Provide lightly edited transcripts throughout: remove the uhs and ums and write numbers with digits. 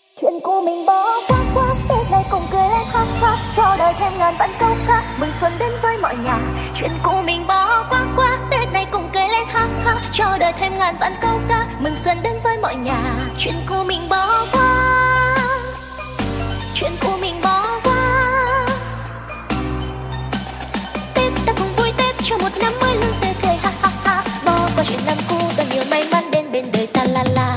Chuyện của mình bỏ qua quá, Tết này cùng cười lên ha ha, cho đời thêm ngàn vạn câu ca, mừng xuân đến với mọi nhà. Chuyện của mình bỏ qua quá, Tết này cùng cười lên ha ha, cho đời thêm ngàn vạn câu ca, mừng xuân đến với mọi nhà. Chuyện của mình bỏ qua, chuyện của mình bỏ qua. Tết ta cùng vui Tết cho một năm mới luôn tươi cười ha ha ha, bỏ qua chuyện năm cũ đón nhiều may mắn đến bên đời ta la la.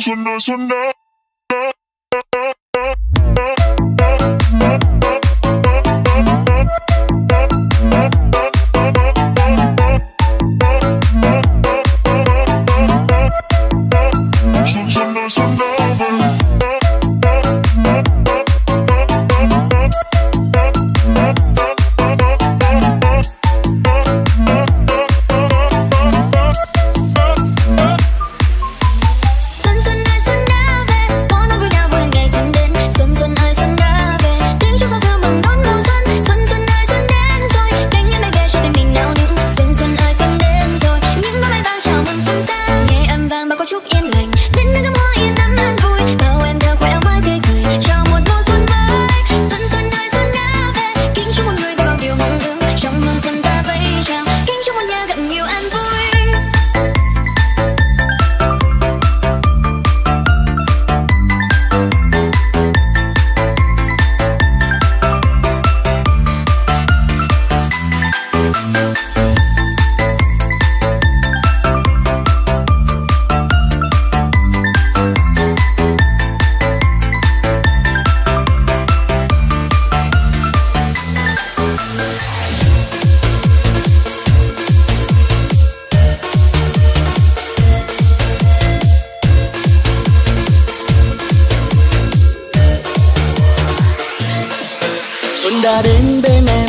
Xuân đã đến bên em,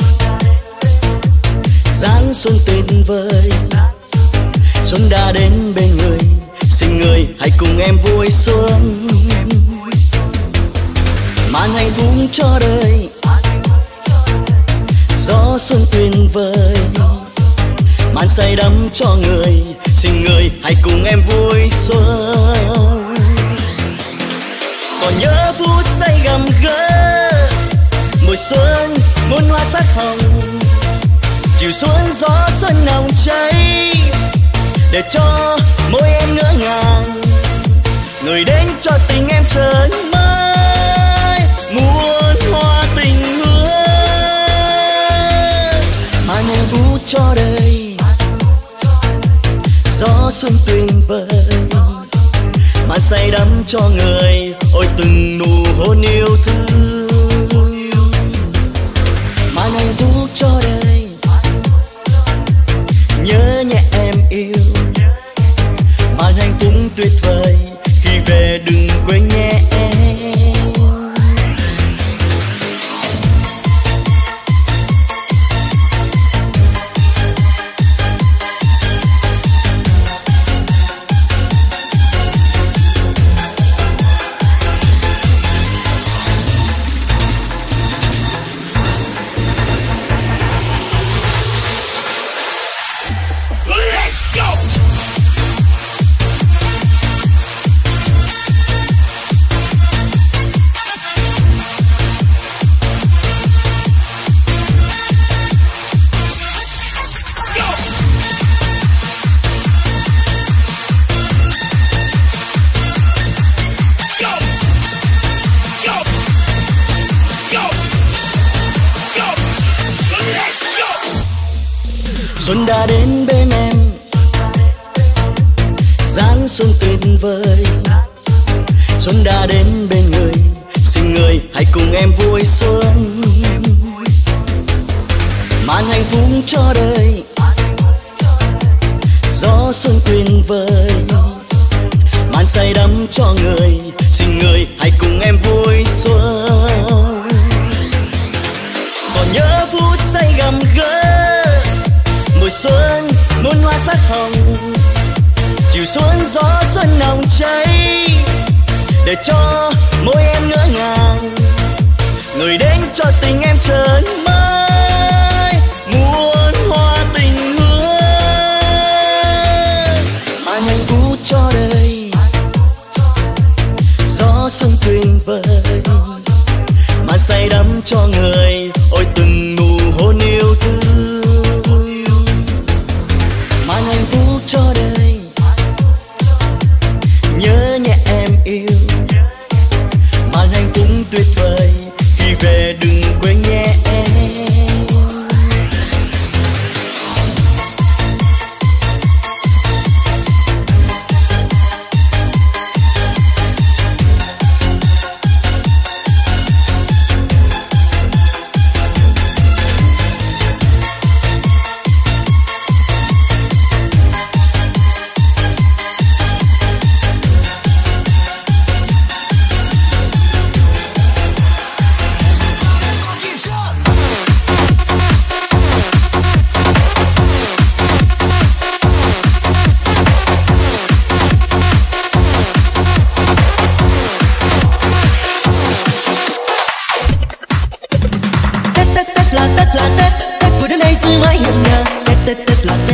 dáng xuân tuyệt vời. Xuân đã đến bên người, xin người hãy cùng em vui xuân. Màn hạnh phúc cho đời, gió xuân tuyệt vời. Màn say đắm cho người, xin người hãy cùng em vui xuân. Còn nhớ phút say gầm gỡ mùa xuân muôn hoa sắc hồng, chiều xuống gió xuân nồng cháy để cho môi em ngỡ ngàng. Người đến cho tình em trớn mới muôn hoa tình hương. Màn hạnh phúc cho đời, gió xuân tuyệt vời. Màn say đắm cho người, ôi từng nụ hôn yêu thương. Màn hạnh phúc cho đời, nhớ nhẹ em yêu. Màn hạnh phúc tuyệt vời, khi về đừng quên nhé em. Xuân đã đến bên em, dáng xuân tuyệt vời. Xuân đã đến bên người, xin người hãy cùng em vui xuân. Màn hạnh phúc cho đời, gió xuân tuyệt vời. Màn say đắm cho người, xin người hãy cùng em vui xuân. Còn nhớ phút say gầm gỡ mùa xuân muôn hoa sắc hồng, chiều xuống gió xuân nồng cháy để cho môi em ngỡ ngàng. Người đến cho tình em trớn mới muôn hoa tình hương. Màn hạnh phúc cho đời, gió xuân tuyệt vời. Màn say đắm cho người, ôi từng nụ hôn yêu thương. Màn hạnh phúc cho đời, nhớ nhẹ em yêu. Màn hạnh phúc tuyệt vời, khi về đừng quên nhé em.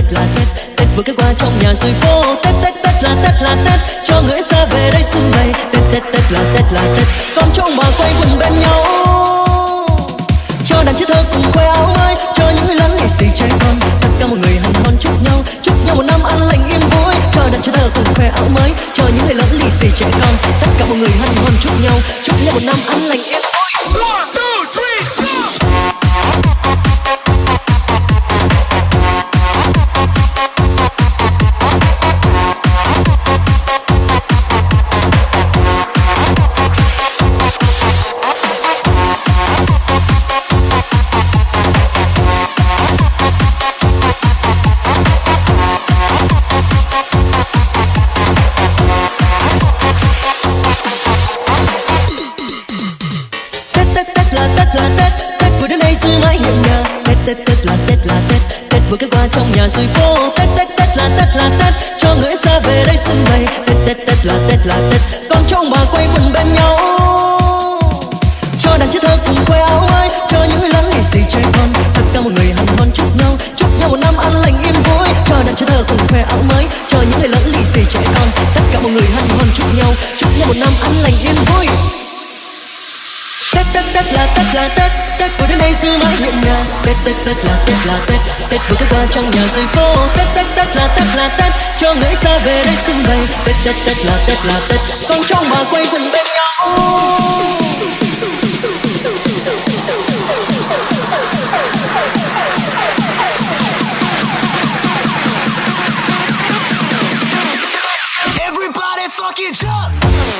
Tết vừa ghé qua trong nhà rồi phố. Tết là Tết, cho người xa về đây xung vầy. Tết là Tết, con trong bà quay quần bên nhau. Cho đàn trẻ thơ cùng khoe áo mới, cho những người lớn lì xì trẻ con. Tất cả mọi người hân hoan chúc nhau một năm an lành yên vui. Cho đàn trẻ thơ cùng khoe áo mới, cho những người lớn lì xì trẻ con. Tất cả mọi người hân hoan chúc nhau một năm an lành yên vui. Tết vừa ghé qua trong nhà rồi phố. Tết là Tết, cho người xa về đây xung vầy. Tết là Tết, con trong bà quay quần bên nhau. Cho đàn trẻ thơ cùng khoe áo mới, cho những người lớn lì xì trẻ con. Tất cả mọi người hân hoan chúc nhau một năm an lành yên vui. Cho đàn trẻ thơ cùng khoe áo mới, cho những người lớn lì xì trẻ con. Tất cả mọi người hân hoan chúc nhau một năm an lành yên vui. Tết là Tết, Tết vừa đến đây giữ mãi nhẹ nhàng. Tết là Tết vừa ghé qua trong nhà rồi phố. Tết là Tết, cho người xa về đây xung vầy. Tết là Tết, con trong bà quay quần bên nhau. Everybody fucking jump.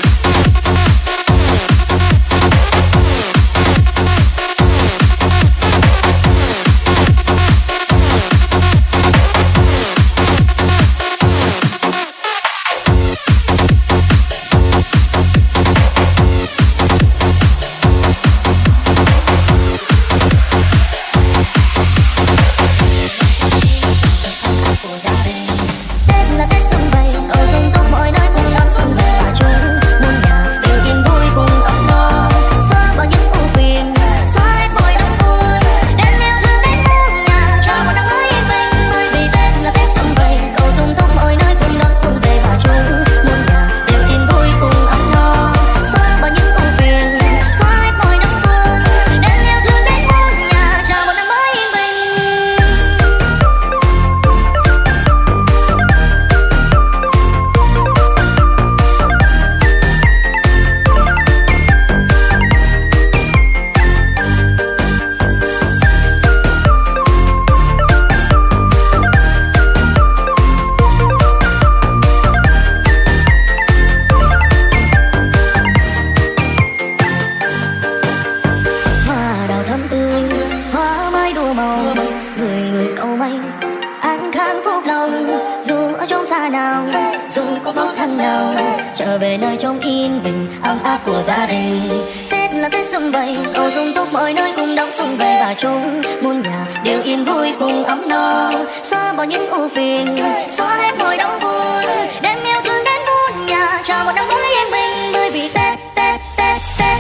trở về nơi trong yên bình ấm áp của gia đình. Tết là Tết sum vầy, cầu dung túc mọi nơi cùng đón xuân về và chung muôn nhà đều yên vui cùng ấm no, xóa bỏ những ưu phiền, xóa hết mọi đau buồn, đem yêu thương đến muôn nhà, chào một năm mới yên bình bởi vì Tết Tết Tết Tết.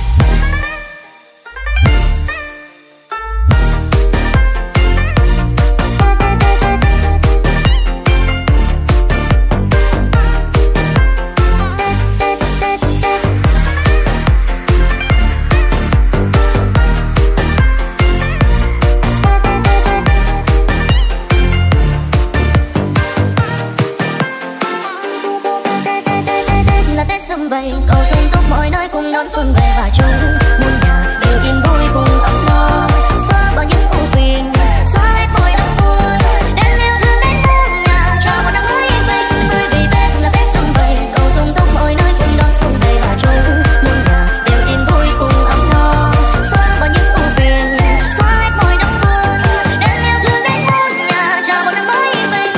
Cầu xuân túc mọi nơi cùng đón xuân về và chung muôn nhà đều yên vui cùng ấm no, xóa bỏ những ưu phiền, xóa hết mọi đau buồn, đem yêu thương đến muôn nhà, cho một năm mới yên bình bởi vì Tết là Tết sum vầy. Cầu xuân túc mọi nơi cùng đón xuân về và chung muôn nhà đều yên vui cùng ấm no, xóa bỏ những ưu phiền, xóa hết mọi đau buồn, đem yêu thương đến muôn nhà, cho một năm mới yên bình.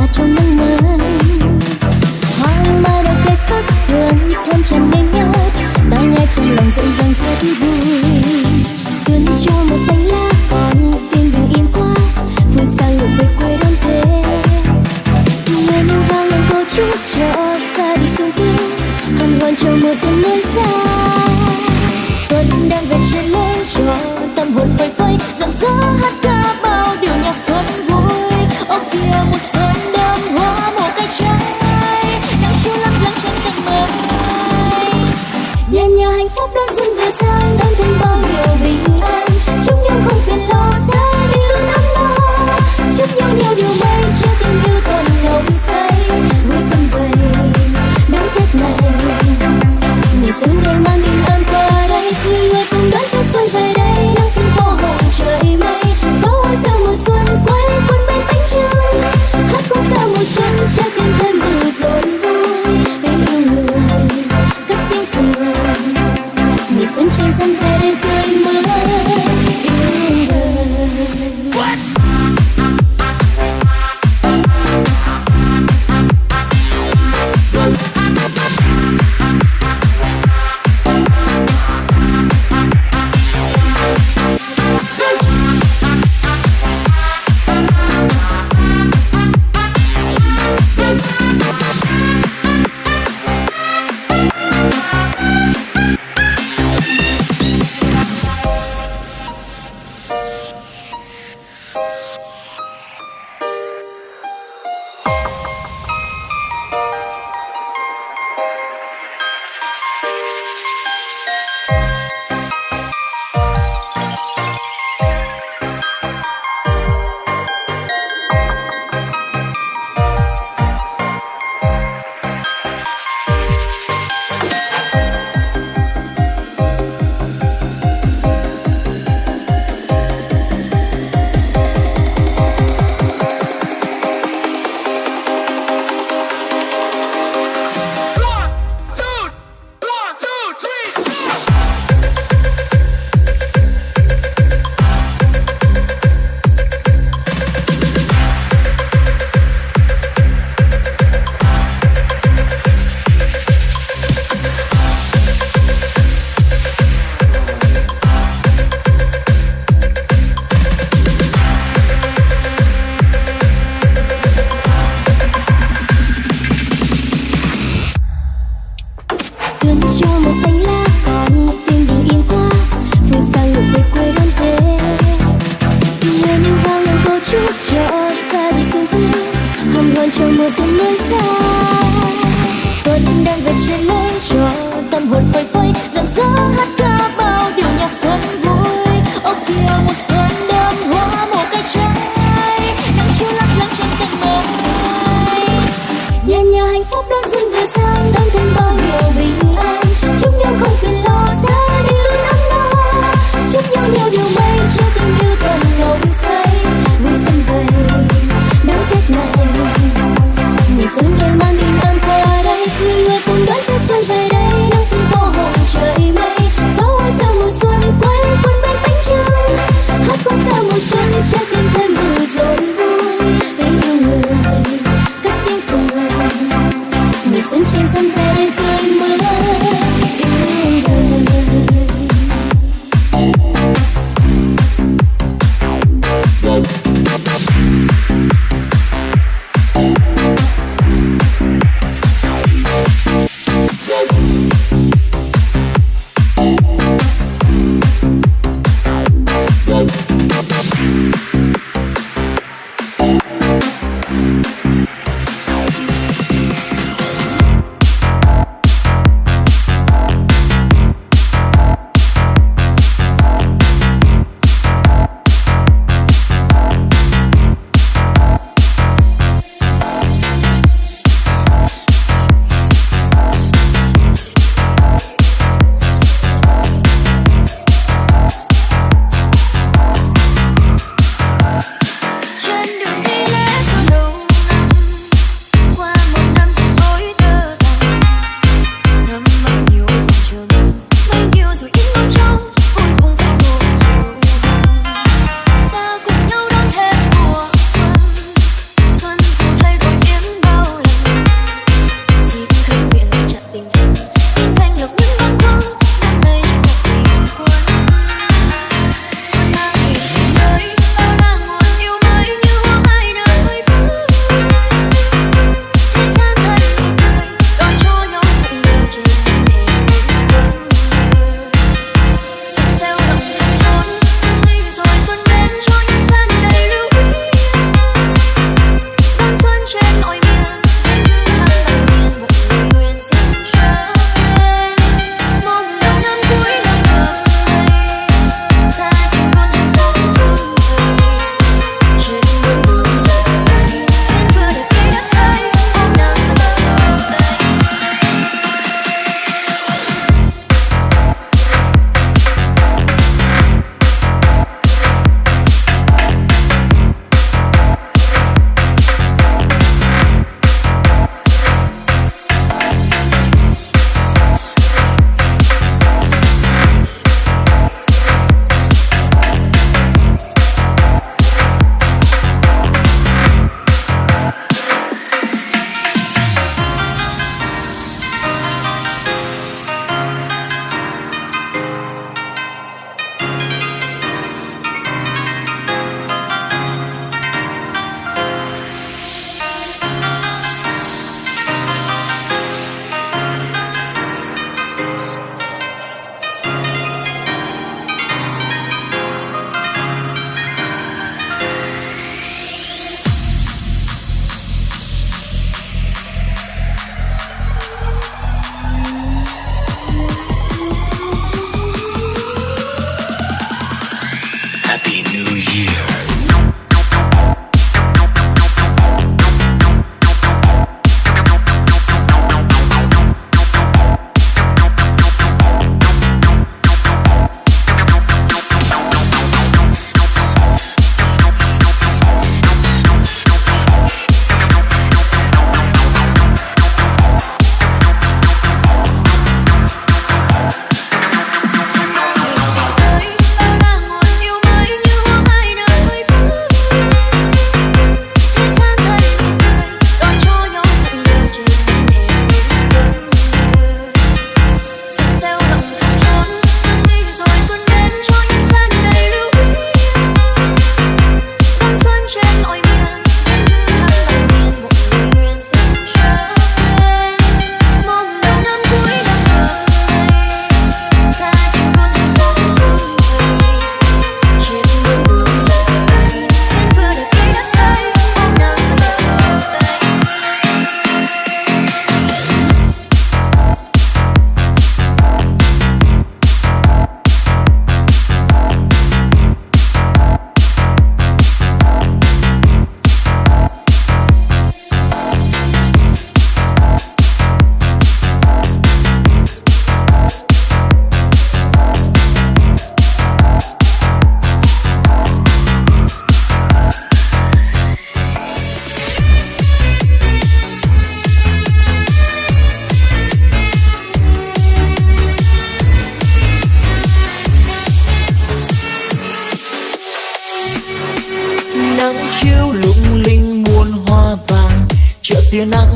ta trong nắng mới. Hoang mai đầu cây sắc hương thơm tràn đến nhau, ta nghe trong lòng rộn ràng rất vui. Tuôn cho một xanh lá còn tim bình yên quá, phương xa ngược về quê đón Tết. Ngân vang lên câu chúc cho xa đi sương tuyết, hân hoan cho mùa xuân mới ra. Tuần đang về trên lối cho tâm hồn phơi phới, rạng rỡ hát ca bao điều nhạc xuân vui. Ô kia một xuân đơm hoa màu cây trái, nắng chiếu lấp lánh trên cành mai. Nhà nhà hạnh phúc đón xuân về sang, đón thêm bao điều bình an. Chúc nhau không phiền lo, gia đình luôn ấm no. Chúc nhau nhiều điều may cho tình yêu thuần nồng say. Vui xuân về đón Tết này, mùa xuân về mang bình an qua đây. Người người cùng đón Tết xuân về đây, nắng xuân tô hồng trời mây. Pháo hoa reo mùa xuân quay quanh bên bánh trưng, hát khúc ca mùa xuân trái tim thêm mừng rộn vui. Tình yêu người cất tiếng cười, mùa xuân trên sân về đây tươi mới yêu đời.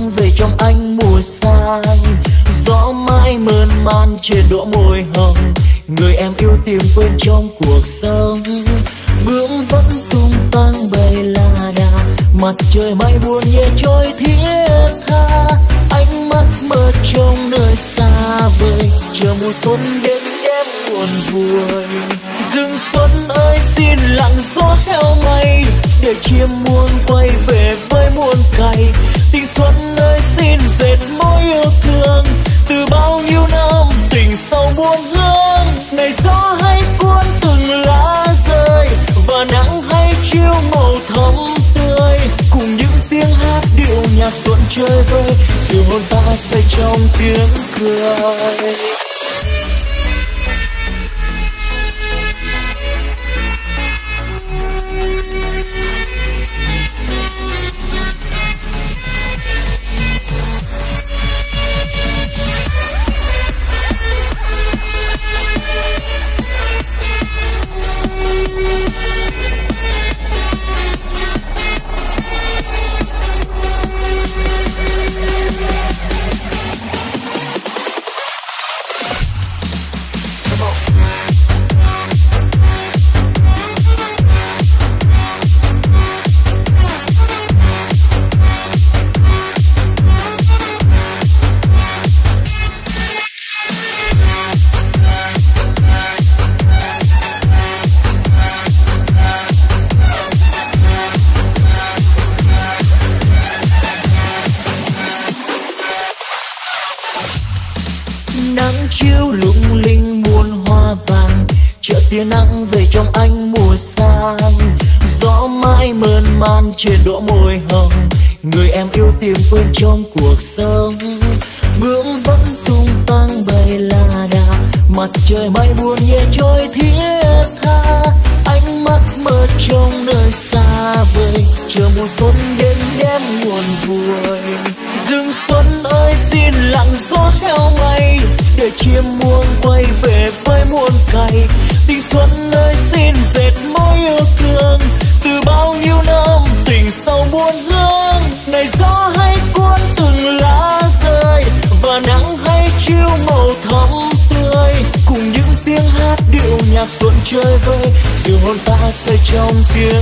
nắng về trong ánh mùa sang, gió mãi mơn man trên đỗ môi hồng, người em yêu tìm quên trong cuộc sống. Bướm vẫn tung tăng bay la đà, mặt trời mây buồn nhẹ trôi thiết tha, ánh mắt mơ trong nơi xa vời, chờ mùa xuân đến đêm buồn vui. Rừng xuân ơi xin lặng gió theo mây, để chim muôn quay về với muôn cày. Tình xuân ơi xin dệt mối yêu thương, từ bao nhiêu năm tình sâu buồn hương. Ngày gió hay cuốn từng lá rơi, và nắng hay chiếu màu thắm tươi, cùng những tiếng hát điệu nhạc xuân chơi vơi, dù hồn ta say trong tiếng cười. Nắng chiếu lung linh muôn hoa vàng, chợ tia nắng về trong ánh mùa sang, gió mãi mơn man trên đỗ môi hồng, người em yêu tìm quên trong cuộc sống. Bướm vẫn tung tăng bay la đà, mặt trời mây buồn nhẹ trôi thiết tha, ánh mắt mơ trong nơi xa vời, chờ mùa xuân đến đêm buồn vui. Rừng xuân ơi xin lặng gió theo mây, để chim muôn quay về với muôn cày. Tình xuân ơi xin dệt mối yêu thương, từ bao nhiêu năm tình sâu buồn hương. Ngày gió hay cuốn từng lá rơi, và nắng hay chiếu màu thắm tươi, cùng những tiếng hát điệu nhạc xuân chơi vơi, dù hồn ta say trong tiếng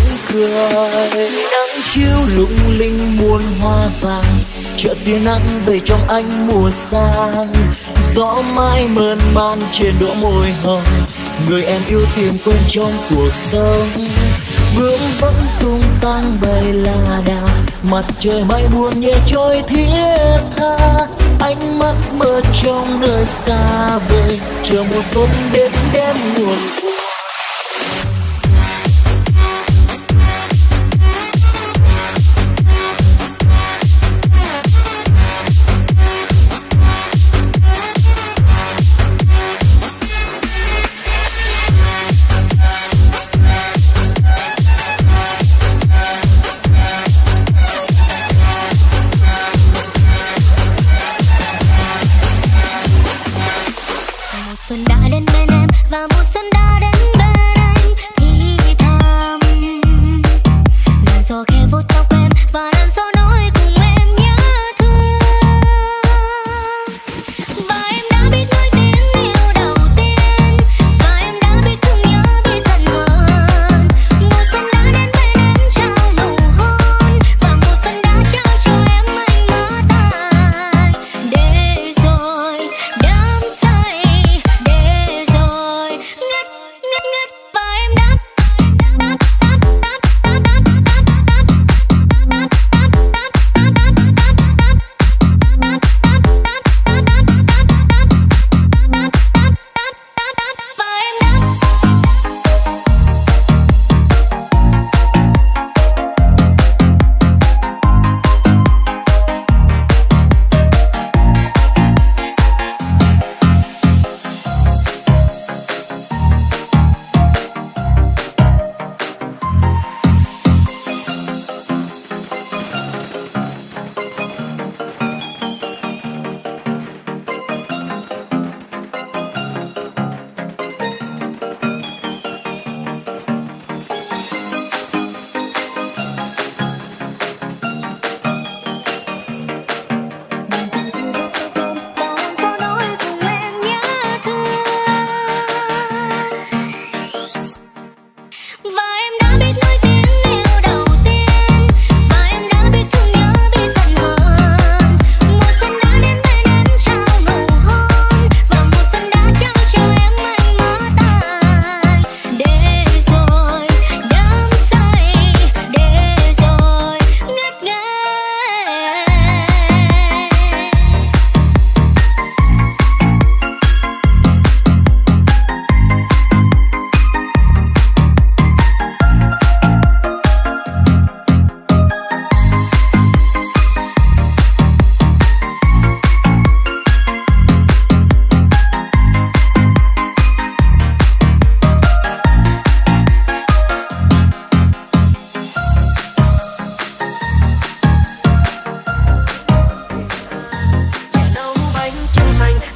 cười. Nắng chiếu lung linh muôn hoa vàng, chợ tia nắng về trong ánh mùa sang, gió mãi mơn man trên đỗ môi hồng, người em yêu tìm quên trong cuộc sống. Bướm vẫn tung tăng bay la đà, mặt trời mây buồn nhẹ trôi thiết tha, ánh mắt mơ trong nơi xa vời, chờ mùa xuân đến đêm buồn vui. Xuân đã đến bên em và mùa xuân đã đến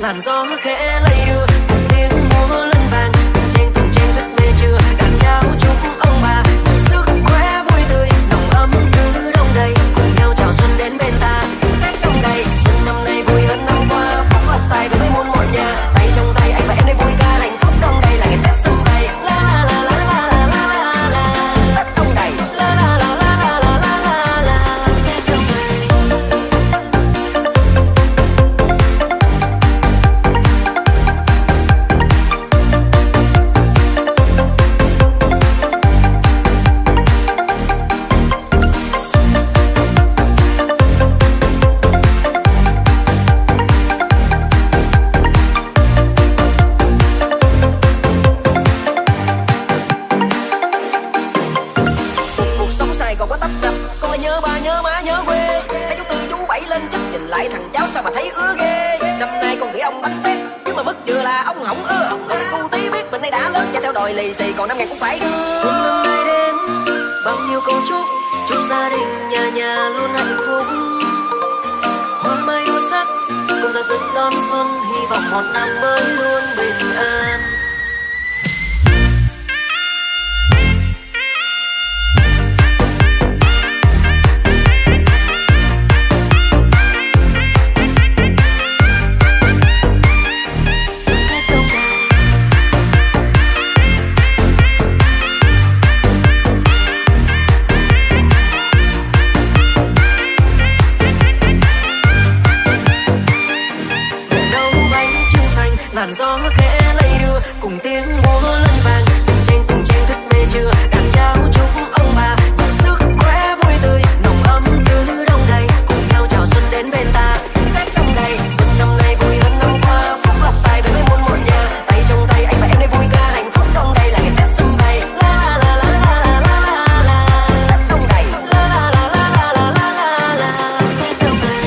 làn gió khẽ lay đưa cùng tiếng múa lân vàng, từng trên thức mê trưa đàn trao chúc ông bà nhiều sức khỏe vui tươi nồng ấm cứ đông đầy, cùng nhau chào xuân đến bên ta tết đông đầy. Xuân năm nay vui hơn năm qua, phúc lộc tài về với muôn mọi nhà, tay trong tay anh và em đây vui ca hạnh phúc đông đầy là ngày Tết sum vầy. La la la la la la la la Tết đông đầy. La la la la la la la la Tết đông đầy. Nhìn lại thằng cháu sao mà thấy ưa ghê. Năm nay con gửi ông bánh tét chứ mà mức vừa là ông hỏng ưa. Người tu tí biết mình nay đã lớn và theo đòi lì xì còn 5 ngày cũng phải đưa. Xuân năm nay đến bao nhiêu câu chúc gia đình nhà nhà luôn hạnh phúc. Hoa mai đua sắc cùng ra sức đón xuân, hy vọng một năm mới luôn bình an. Làn gió khẽ lay đưa cùng tiếng múa lân vàng, từng trên thức mê trưa đàn trao chúc ông bà nhiều sức khỏe vui tươi nồng ấm cứ đông đầy, cùng nhau chào xuân đến bên ta tết đông đầy. Xuân năm nay vui hơn năm qua, phúc lộc tài về với muôn một nhà, tay trong tay anh và em đây vui ca hạnh phúc đông đầy là ngày Tết sum vầy. La la la la la la la la Tết đông đầy. La la la la la la la la Tết đông đầy.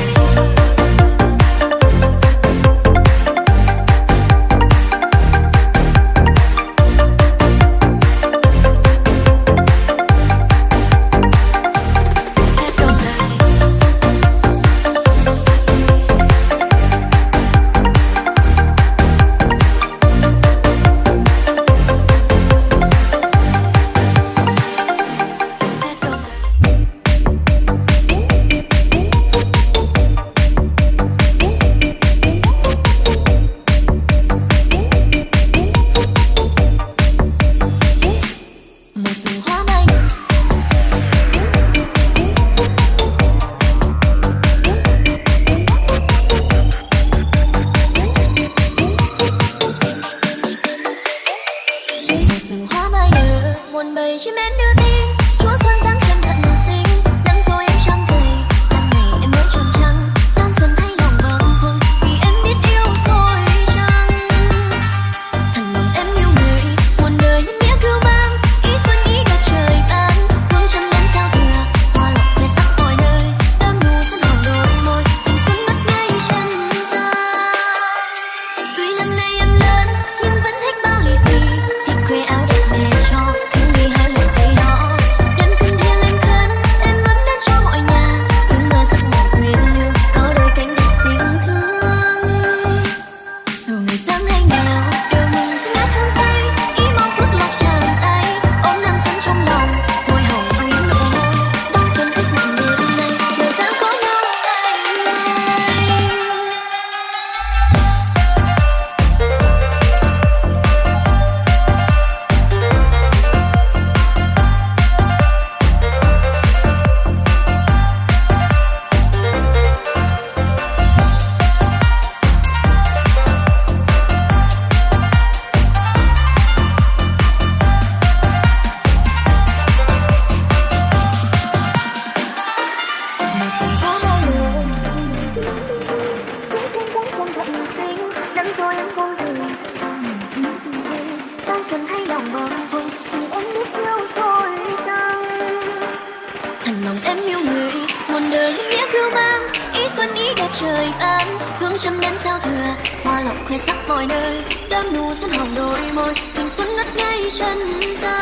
trời ban hương trăm đêm giao thừa, hoa lộc khoe sắc mọi nơi, đơm nụ xuân hồng đôi môi, tình xuân ngất ngây trần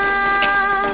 gian.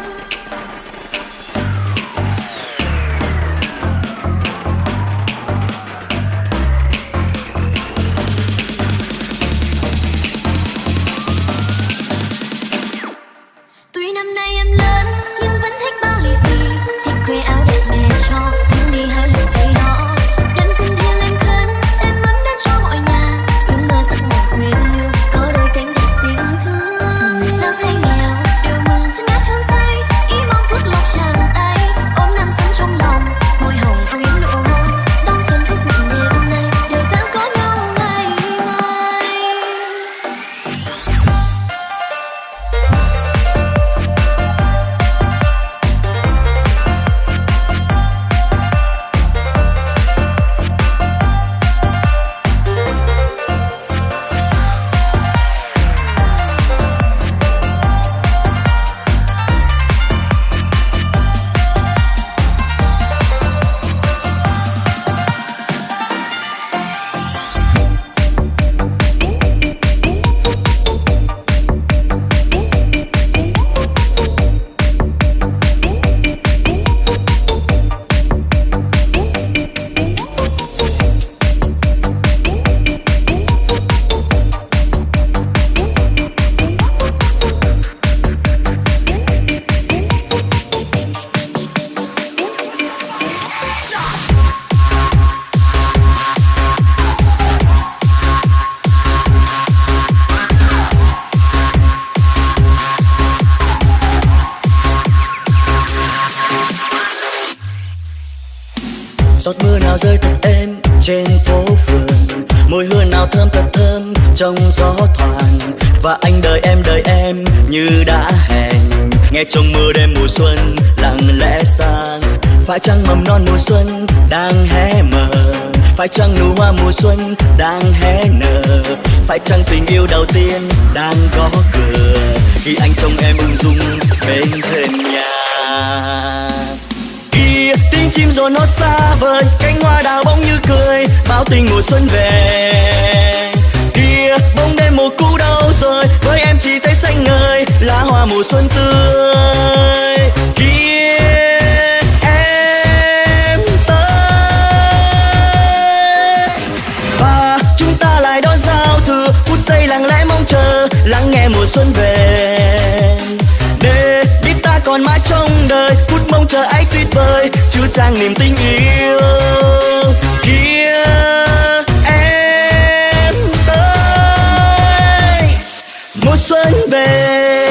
rơi thật êm trên phố phường, mùi hương nào thơm thật thơm trong gió thoảng. Và anh đợi em như đã hẹn, nghe trong mưa đêm mùa xuân lặng lẽ sang. Phải chăng mầm non mùa xuân đang hé mở, phải chăng nụ hoa mùa xuân đang hé nở, phải chăng tình yêu đầu tiên đang gõ cửa khi anh trông em ung dung bên thềm nhà. Kia tiếng chim rồi nó xa vời, cánh hoa đào bỗng như cười báo tình mùa xuân về. Kia bóng đêm mùa cũ đâu rồi, với em chỉ thấy xanh ngời lá hoa mùa xuân tươi. Kia em tới và chúng ta lại đón giao thừa, phút giây lặng lẽ mong chờ lắng nghe mùa xuân về. Để biết ta còn mãi trong đời, phút mong chờ ấy tuyệt vời chứa chan niềm tình yêu. Kia em tới, mùa xuân về.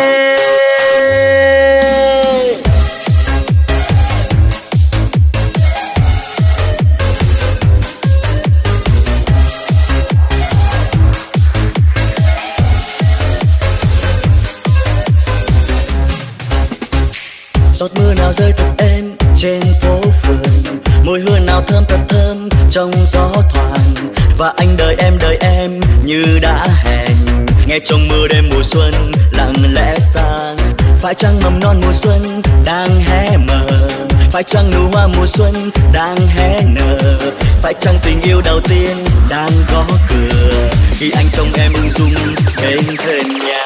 Giọt mưa nào rơi thật êm trên phố phường, mùi hương nào thơm thật thơm trong gió thoảng. Và anh đợi em như đã hẹn, nghe trong mưa đêm mùa xuân lặng lẽ sang. Phải chăng mầm non mùa xuân đang hé mở, phải chăng nụ hoa mùa xuân đang hé nở, phải chăng tình yêu đầu tiên đang gõ cửa khi anh trông em ung dung bên thềm nhà.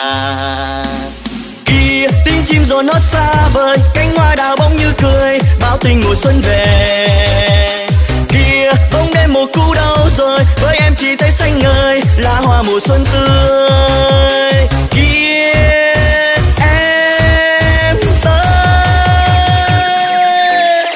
Kia tiếng chim rồi nó xa vời, cánh hoa đào bỗng như cười báo tình mùa xuân về. Kia bóng đêm mùa cũ đâu rồi, với em chỉ thấy xanh ngời lá hoa mùa xuân tươi. Kia em tới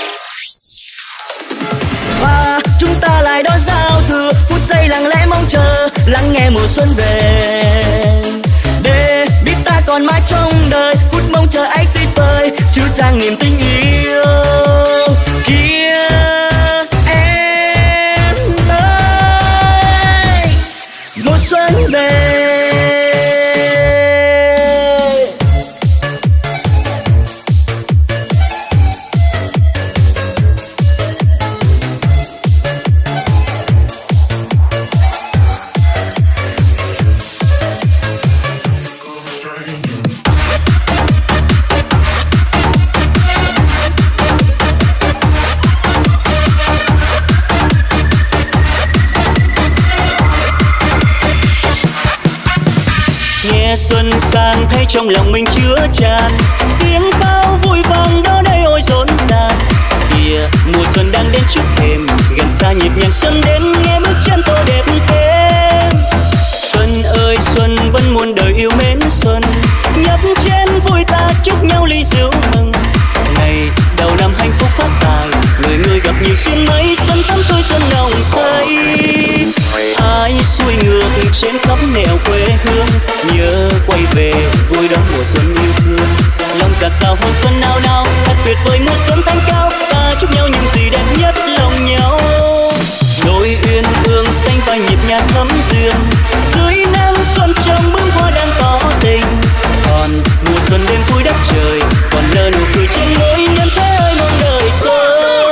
và chúng ta lại đón giao thừa, phút giây lặng lẽ mong chờ lắng nghe mùa xuân về. Để biết ta còn mãi trong đời, phút mong chờ ấy tuyệt vời chứa chan niềm tình yêu. Kia em tới, mùa xuân về. Xuân sang thấy trong lòng mình chứa tràn tiếng pháo vui vang đó đây ôi rộn ràng. Kìa mùa xuân đang đến trước thềm, gần xa nhịp nhàng xuân đến nghe bước chân tôi đẹp thêm. Xuân ơi xuân vẫn muôn đời yêu mến xuân, nhấp chén vui ta chúc nhau ly rượu mừng. Ngày đầu năm hạnh phúc phát tài, người người gặp nhiều duyên mấy, xuân thắm tươi xuân nồng say. Ai xuôi ngược trên khắp nẻo quê hương, nhớ quay về vui đón mùa xuân yêu thương. Lòng giạt rào hương xuân nao nao, thật tuyệt vời mùa xuân thanh cao, ta chúc nhau những gì đẹp nhất lòng nhau. Đôi uyên ương xanh và nhịp nhàng thắm duyên, dưới nắng xuân trong bướm hoa đang tỏ tình. Còn mùa xuân đêm vui đất trời, còn nở nụ cười trên môi nhân thế ơi mong đời xuân.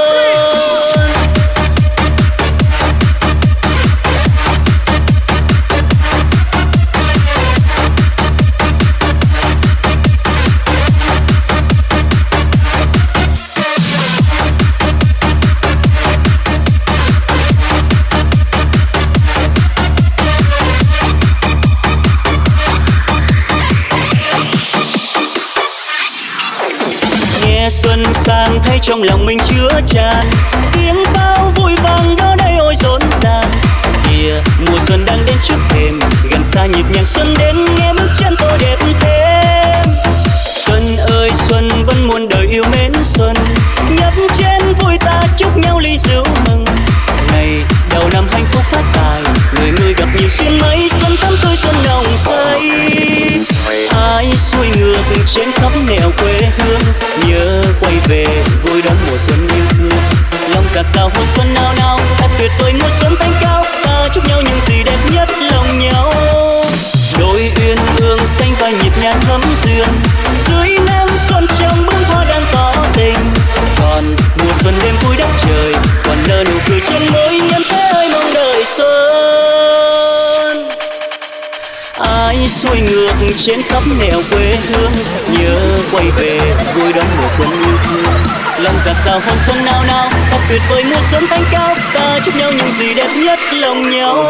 Xuân sang thấy trong lòng mình chứa tràn tiếng pháo vui vang đó đây ôi rộn ràng. Kìa mùa xuân đang đến trước thềm, gần xa nhịp nhàng xuân đến nghe bước chân tôi đẹp thêm. Xuân ơi xuân vẫn muôn đời yêu mến xuân, nhấp chén vui ta chúc nhau ly rượu mừng. Ngày đầu năm hạnh phúc phát tài, người người gặp nhiều duyên mấy, xuân thắm tươi xuân nồng say. Ai xuôi ngược trên khắp nẻo quê hương, nhớ quay về vui đón mùa xuân yêu thương. Lòng giạt rào hôn xuân nao nao. Thật tuyệt vời mùa xuân thanh cao, ta chúc nhau những gì đẹp nhất lòng nhau. Đôi uyên ương xanh và nhịp nhàng thấm duyên, dưới nắng xuân trong bướm hoa đang tỏ tình. Còn mùa xuân đêm vui đất trời, còn nở nụ cười trên môi nhân thế ơi mong đời xuân. Ai xuôi ngược trên khắp nẻo quê hương, nhớ quay về vui đón mùa xuân yêu thương. Lòng giạt rào hôn xuân nao nao, thật tuyệt vời mùa xuân thanh cao, ta chúc nhau những gì đẹp nhất lòng nhau.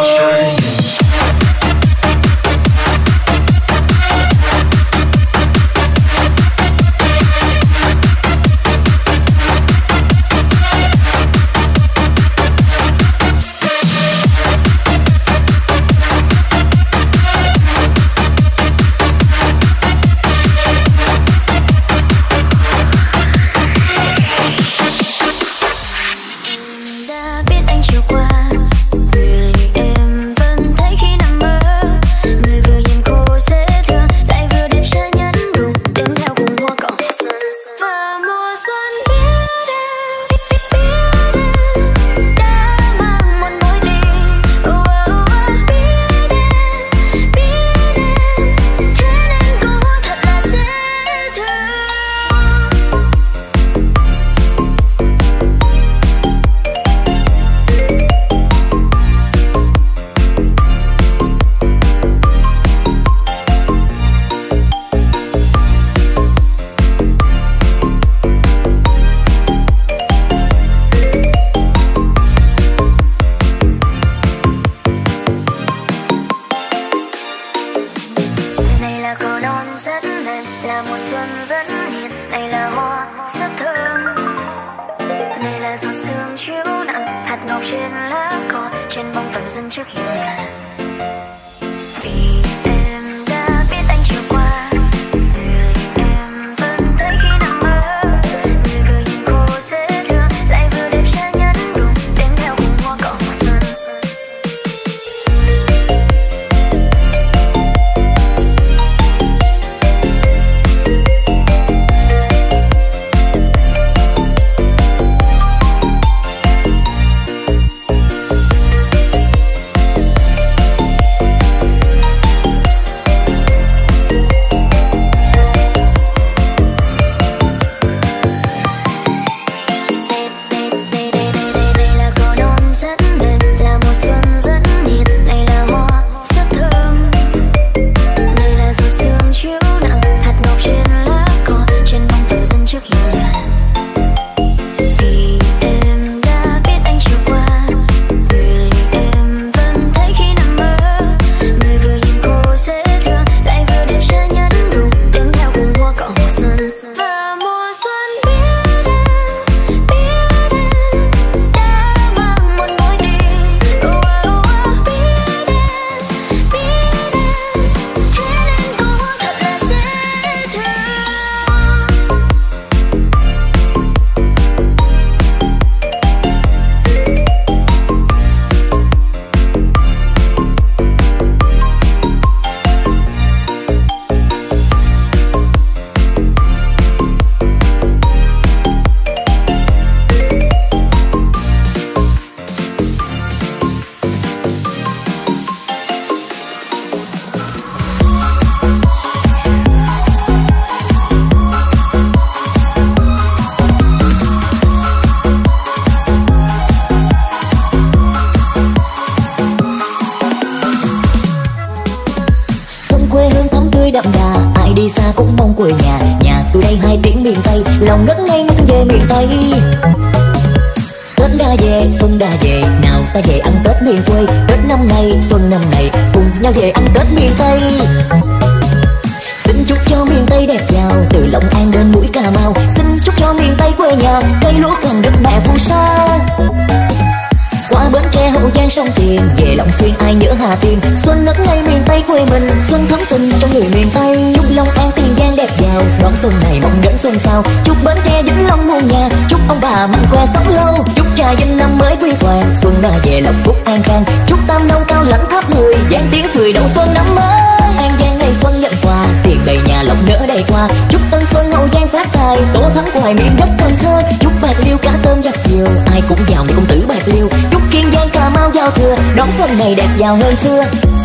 Lòng ngất ngây nghe xuân về miền Tây. Tết đã về, xuân đã về, nào ta về ăn Tết miền quê. Tết năm nay, xuân năm này, cùng nhau về ăn Tết miền Tây. Xin chúc cho miền Tây đẹp giàu, từ Long An đến mũi Cà Mau. Xin chúc cho miền Tây quê nhà, cây lúa càng đất mẹ phù sa. Qua Bến Tre, Hậu Giang, sông Tiền, về Long Xuyên ai nhớ Hà Tiên. Xuân ngất ngây miền Tây quê mình, xuân thắm tình trong người miền Tây. Chúc Long An, Tiền Giang đẹp giàu, đón xuân này mong đến xuân sau. Chúc Bến Tre, Vĩnh Long muôn nhà, chúc ông bà mạnh khỏe sống lâu. Chúc Trà Vinh năm mới quy toàn, xuân đã về lộc phúc an khang. Chúc Tam Nông, Cao Lãnh, Tháp Mười, Giang tiếng cười đầu xuân năm mới. An Giang ngày xuân nhận quà, tiền đầy nhà lộc nở đầy qua. Chúc Tân Xuân, Hậu Giang phát tài, tài, tố thắng của Hoài miền đất Cần Thơ. Chúc Bạc Liêu cá tôm dập dìu, ai cũng giàu như công tử Bạc Liêu. Chúc Kiên Giang Cà Mau giao thừa, đón xuân này đẹp giàu hơn xưa.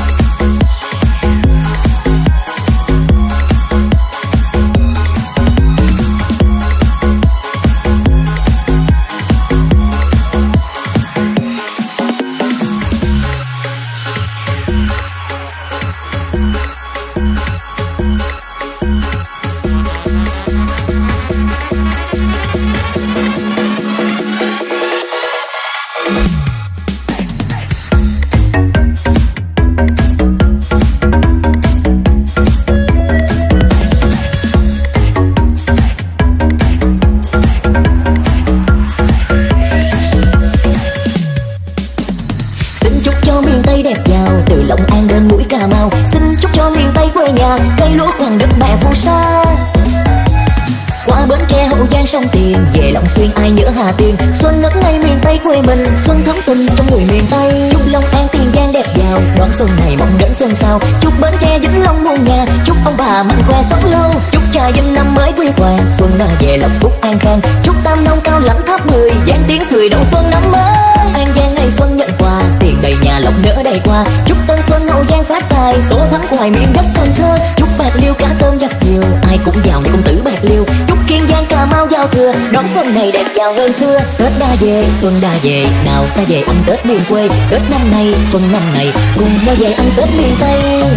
Sông Tiền về Long Xuyên ai nhớ Hà Tiên, xuân ngất ngây miền Tây quê mình, xuân thắm tình trong người miền Tây. Chúc Long An Tiền Giang đẹp giàu, đón xuân này mong đến xuân sau. Chúc Bến Tre Vĩnh Long muôn nhà, chúc ông bà mạnh khỏe sống lâu. Chúc Trà Vinh năm mới quy hoàng, xuân đã về lộc phúc an khang. Chúc Tam Nông Cao Lãnh Tháp 10 giang tiếng cười đầu xuân năm mới. An Giang ngày xuân nhận quà, tiền đầy nhà lộc nở đầy qua. Chúc Tân Xuân Hậu Giang phát tài, tố thắng của Hoài miền đất Cần Thơ. Chúc Bạc Liêu cá tôm dập dìu, ai cũng giàu như công tử Bạc Liêu. Chúc Kiên Giang Cà Mau giao thừa, đón xuân này đẹp giàu hơn xưa. Tết đã về, xuân đã về, nào ta về ăn Tết miền quê. Tết năm nay, xuân năm này, cùng nhau về ăn Tết miền Tây.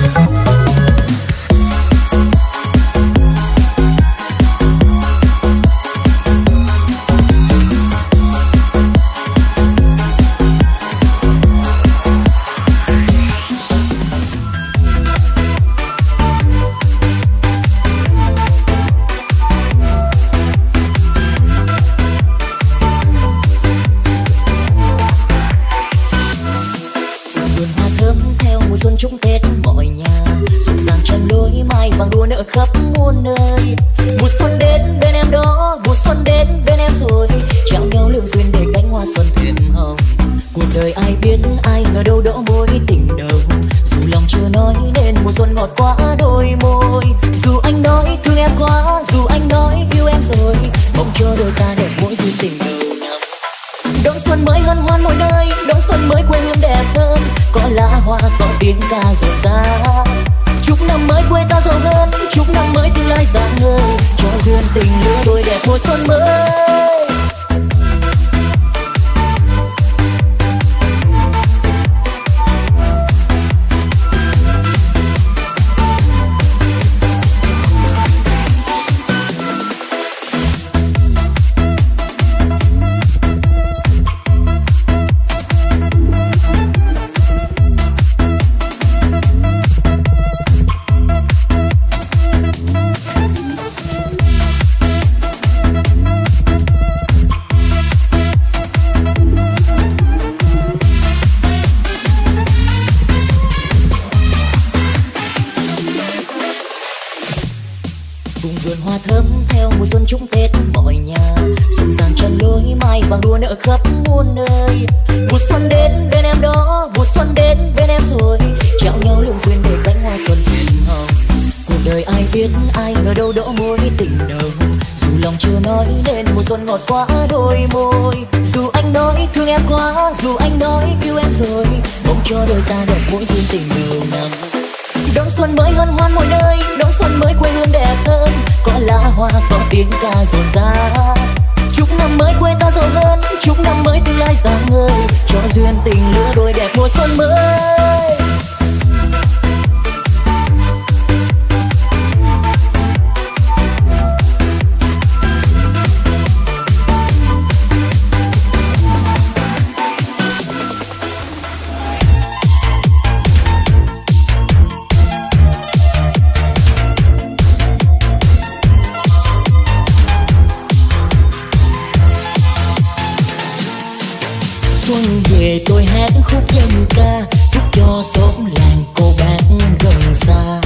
xuân về tôi hát khúc dân ca, chúc cho xóm làng cô bác gần xa.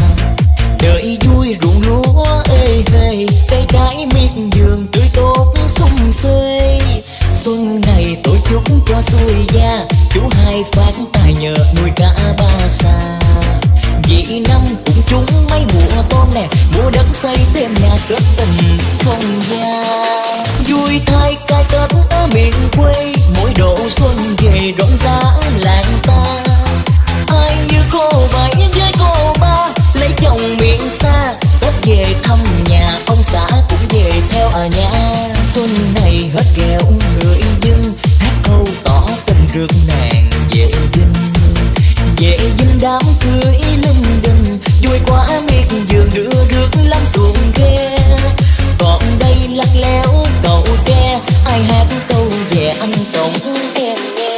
Đời vui ruộng lúa ê hê, cây trái miệt vườn tươi tốt sum xuê. Xuân này tôi chúc cho xuôi gia, chú hai phát tài nhờ nuôi cá ba sa. Vì năm cũng trúng mấy mùa tôm nè, mùa đất xây thêm nhà kết tình không gian. Vui thay cái Tết ở miền quê, mỗi độ xuân về rộn rã làng ta. Ai như cô bảy với cô ba lấy chồng miền xa, Tết về thăm nhà ông xã cũng về theo ở nhà. Xuân này hết ghẹo người dưng, hát câu tỏ tình rước nàng về dinh. Về dinh đám cưới linh đình, vui quá miệt vườn đưa rước lắm xuồng ghe. Còn đây lắc léo cầu tre, ai hát câu về anh tổng em nghe.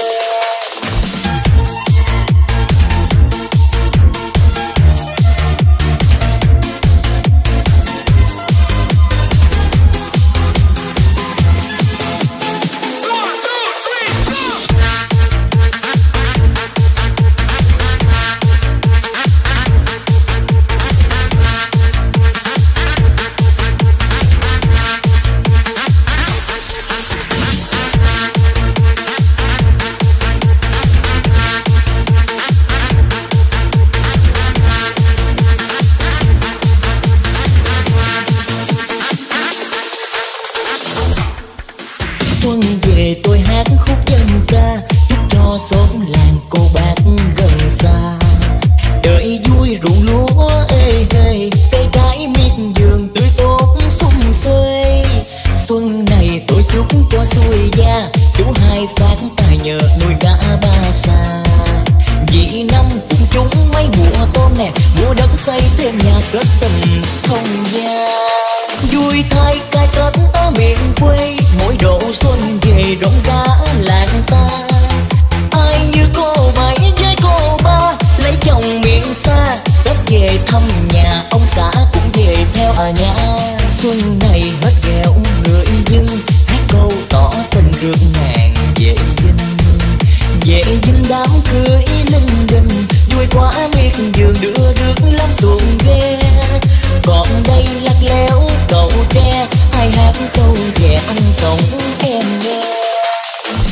Xuân về tôi hát khúc dân ca, chúc cho xóm làng cô bác gần xa. Đời vui ruộng lúa ê hê, cây trái miệt vườn tươi tốt sum xuê. Xuân này tôi chúc cho xuôi gia, chú hai phát tài nhờ nuôi cả ba xa. Vì năm cũng trúng mấy mùa tôm nè, mùa đất xây thêm nhà kết tình không gian. Vui thay cái Tết ở miền quê, mỗi độ xuân về rộn rã làng ta. Ai như cô bảy với cô ba lấy chồng miền xa, Tết về thăm nhà ông xã cũng về theo ở nhà. Xuân này hết ghẹo người dưng, hát câu tỏ tình rước nàng về dinh. Về dinh đám cưới linh đình, vui quá miệt vườn đưa rước lắm xuồng ghe. Còn đây lắc léo cầu tre, ai hát câu về anh tổng em nghe.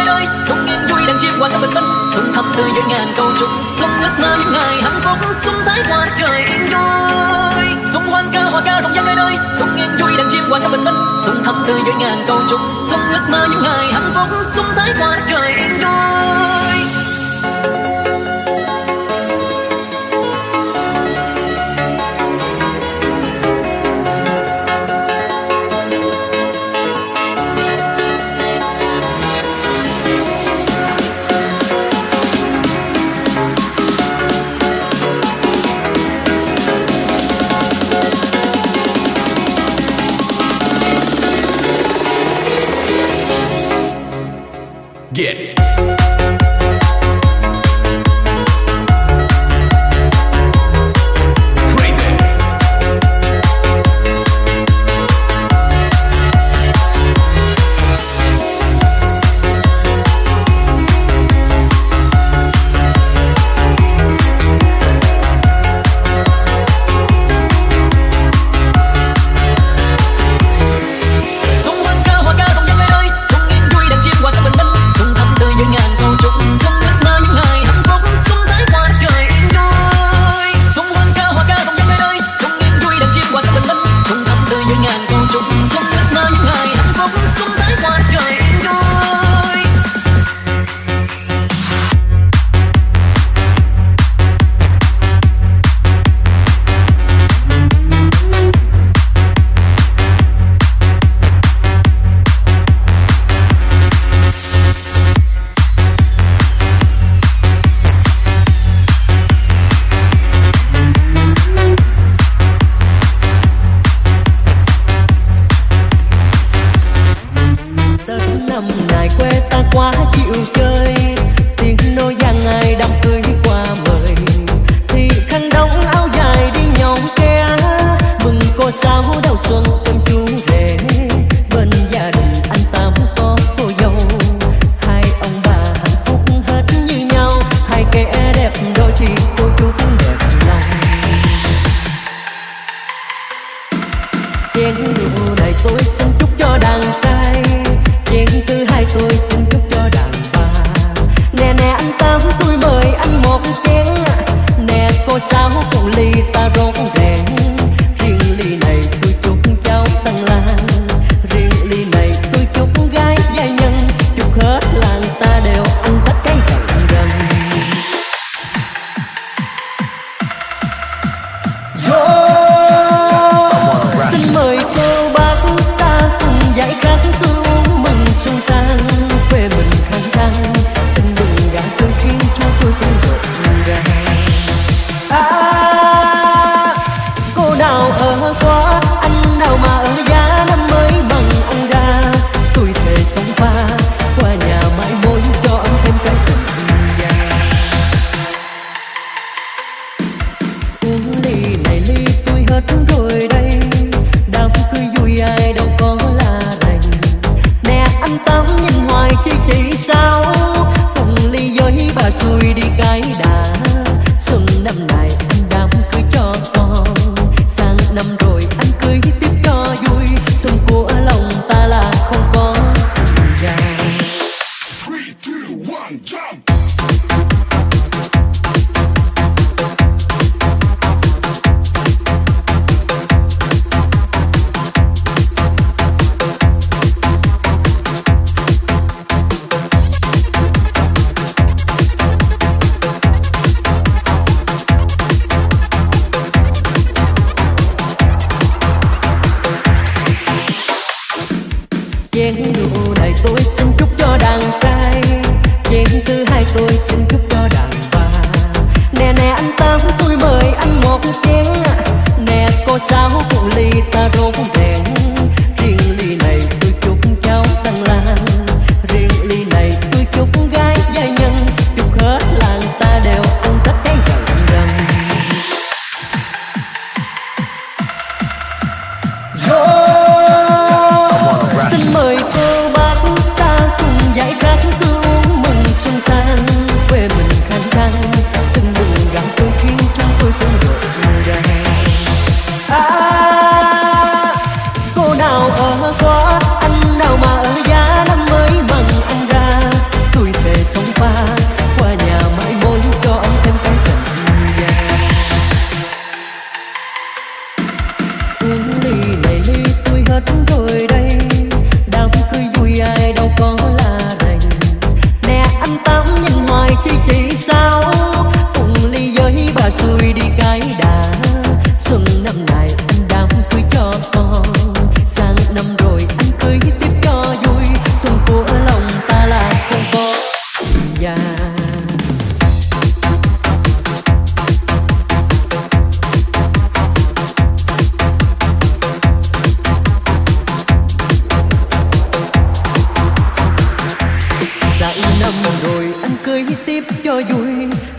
nơi xuân nghiêng vui đàn chim qua trong bình minh, xuân thắm tươi với ngàn câu chúc, xuân ước mơ những ngày hạnh phúc, xuân thái qua trời yên vui, xuân hoan ca hòa ca rộn ràng nơi nơi xuân nghiêng vui đàn chim qua trong bình minh, xuân thắm tươi với ngàn câu chúc, xuân ước mơ những ngày hạnh phúc, xuân thái qua trời yên vui. Get it.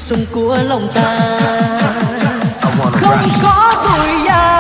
xuân của lòng ta. Không có tuổi già.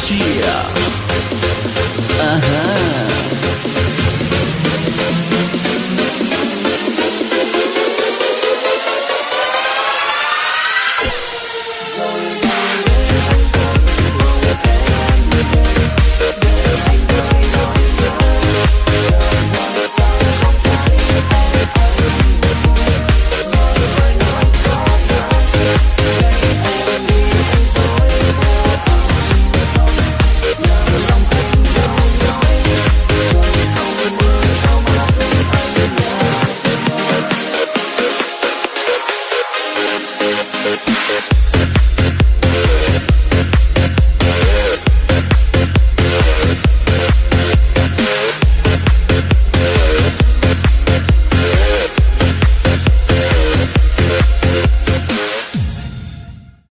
Yeah.